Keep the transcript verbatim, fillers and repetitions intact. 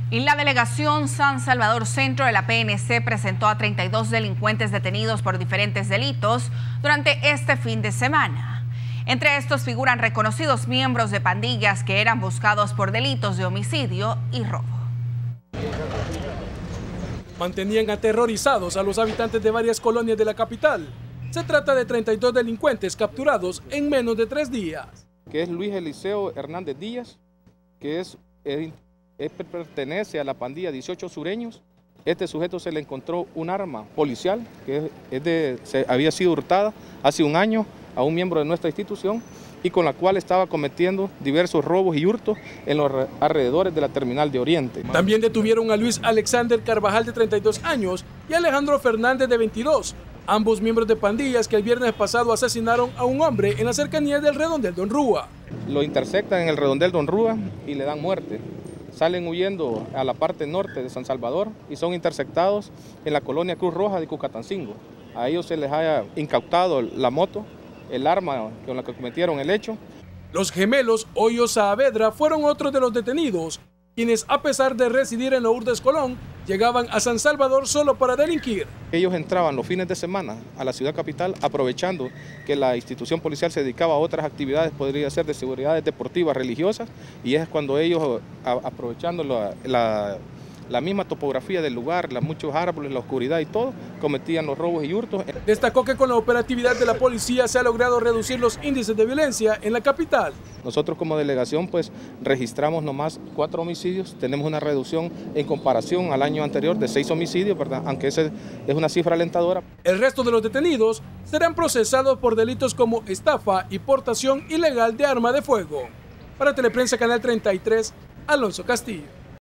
Y la delegación San Salvador Centro de la P N C presentó a treinta y dos delincuentes detenidos por diferentes delitos durante este fin de semana. Entre estos figuran reconocidos miembros de pandillas que eran buscados por delitos de homicidio y robo. Mantenían aterrorizados a los habitantes de varias colonias de la capital. Se trata de treinta y dos delincuentes capturados en menos de tres días. Que es Luis Eliseo Hernández Díaz, que es... es Él pertenece a la pandilla dieciocho Sureños. Este sujeto se le encontró un arma policial que es de, se, había sido hurtada hace un año a un miembro de nuestra institución y con la cual estaba cometiendo diversos robos y hurtos en los alrededores de la terminal de Oriente. También detuvieron a Luis Alexander Carvajal de treinta y dos años y Alejandro Fernández de veintidós, ambos miembros de pandillas que el viernes pasado asesinaron a un hombre en las cercanías del redondel Don Rúa. Lo interceptan en el redondel Don Rúa y le dan muerte. Salen huyendo a la parte norte de San Salvador y son interceptados en la colonia Cruz Roja de Cucatancingo. A ellos se les haya incautado la moto, el arma con la que cometieron el hecho. Los gemelos Hoyos Saavedra fueron otros de los detenidos, quienes a pesar de residir en Lourdes Colón, llegaban a San Salvador solo para delinquir. Ellos entraban los fines de semana a la ciudad capital aprovechando que la institución policial se dedicaba a otras actividades, podría ser de seguridades deportivas, religiosas, y es cuando ellos, aprovechando la, la, la misma topografía del lugar, los muchos árboles, la oscuridad y todo, cometían los robos y hurtos. Destacó que con la operatividad de la policía se ha logrado reducir los índices de violencia en la capital. Nosotros como delegación pues registramos nomás cuatro homicidios, tenemos una reducción en comparación al año anterior de seis homicidios, ¿verdad? Aunque esa es una cifra alentadora. El resto de los detenidos serán procesados por delitos como estafa y portación ilegal de arma de fuego. Para Teleprensa Canal treinta y tres, Alonso Castillo.